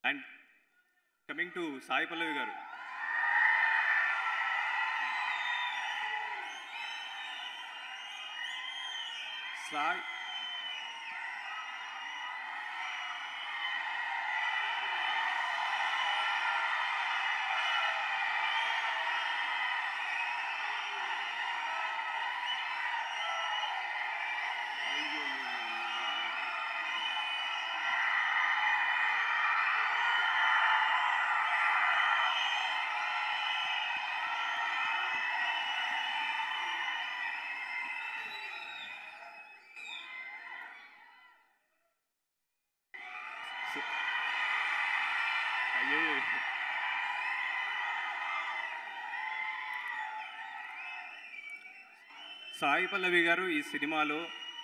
And coming to Sai Pallavi గారు, సాయి అయ్యో సాయి పల్లవి గారు ఈ సినిమాలో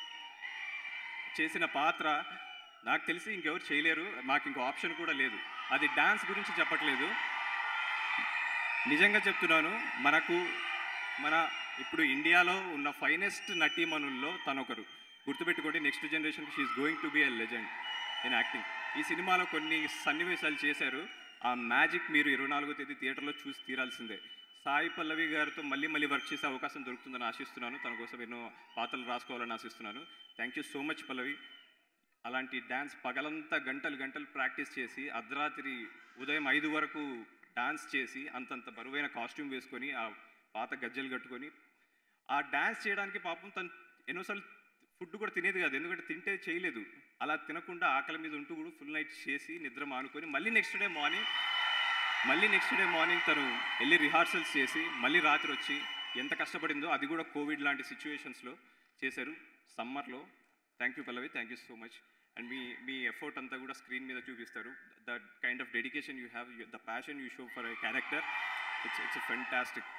చేసిన పాత్ర నాకు తెలిసి ఇంకెవరు చేయలేరు, మాకు ఇంకో ఆప్షన్ కూడా లేదు. అది డాన్స్ గురించి చెప్పట్లేదు, నిజంగా చెప్తున్నాను. మన ఇప్పుడు ఇండియాలో ఉన్న ఫైనెస్ట్ నటీమణుల్లో తనొకరు. గుర్తుపెట్టుకోండి, నెక్స్ట్ జనరేషన్కి she's going to be a legend in acting. ఈ సినిమాలో కొన్ని సన్నివేశాలు చేశారు, ఆ మ్యాజిక్ మీరు 24వ తేదీ థియేటర్లో చూసి తీరాల్సిందే. సాయి పల్లవి గారితో మళ్ళీ వర్క్ చేసే అవకాశం దొరుకుతుందని ఆశిస్తున్నాను. తన కోసం ఎన్నో పాత్రలు రాసుకోవాలని ఆశిస్తున్నాను. Thank you so much Pallavi. అలాంటి డ్యాన్స్ పగలంతా గంటలు ప్రాక్టీస్ చేసి అర్ధరాత్రి ఉదయం 5 వరకు డాన్స్ చేసి అంతంత బరువైన కాస్ట్యూమ్ వేసుకొని ఆ పాత గజ్జలు కట్టుకొని ఆ డ్యాన్స్ చేయడానికి పాపం తను ఎన్నోసార్లు ఫుడ్ కూడా తినేది కాదు, ఎందుకంటే తింటే చేయలేదు. అలా తినకుండా ఆకలి మీద ఉంటూ కూడా ఫుల్ నైట్ చేసి నిద్ర మానుకొని మళ్ళీ నెక్స్ట్ డే మార్నింగ్ తను వెళ్ళి రిహార్సల్స్ చేసి మళ్ళీ రాత్రి వచ్చి ఎంత కష్టపడిందో, అది కూడా కోవిడ్ లాంటి సిచ్యువేషన్స్లో చేశారు సమ్మర్లో. Thank you Pallavi, thank you so much. And మీ ఎఫర్ట్ అంతా కూడా స్క్రీన్ మీద చూపిస్తారు. The kind of dedication you have, the passion you show for a character, it's fantastic.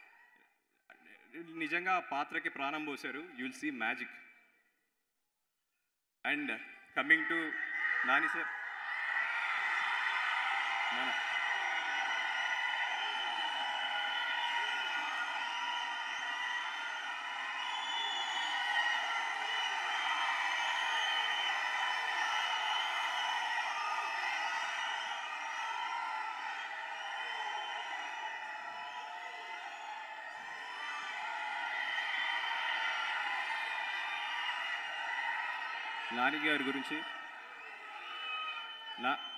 నిజంగా ఆ పాత్రకి ప్రాణం పోశారు. You will see magic. And coming to Nani sir, మన నాని గారి గురించి